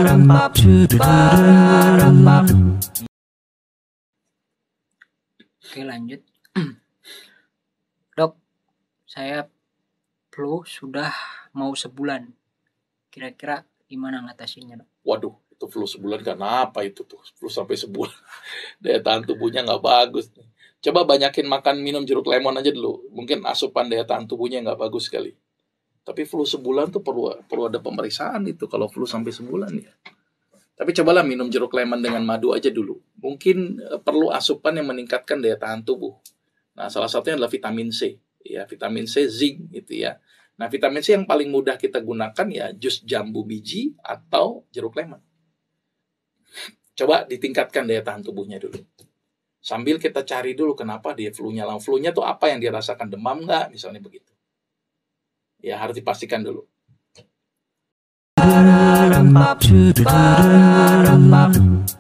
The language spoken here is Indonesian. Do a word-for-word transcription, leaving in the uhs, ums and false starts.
Oke, lanjut. Dok, saya flu sudah mau sebulan. Kira-kira gimana ngatasinnya, Dok? Waduh, itu flu sebulan kenapa itu tuh? Flu sampai sebulan. Daya tahan tubuhnya nggak bagus. Coba banyakin makan minum jeruk lemon aja dulu. Mungkin asupan daya tahan tubuhnya nggak bagus sekali. Tapi flu sebulan tuh perlu perlu ada pemeriksaan itu kalau flu sampai sebulan ya. Tapi cobalah minum jeruk lemon dengan madu aja dulu. Mungkin uh, perlu asupan yang meningkatkan daya tahan tubuh. Nah, salah satunya adalah vitamin C. Ya, vitamin C, zinc gitu ya. Nah, vitamin C yang paling mudah kita gunakan ya jus jambu biji atau jeruk lemon. Coba ditingkatkan daya tahan tubuhnya dulu. Sambil kita cari dulu kenapa dia flu-nya. Flu-nya tuh apa yang dia rasakan, demam nggak? Misalnya begitu. Ya, harus dipastikan dulu. Ba-da-da-da-da-da-da-da-da-da.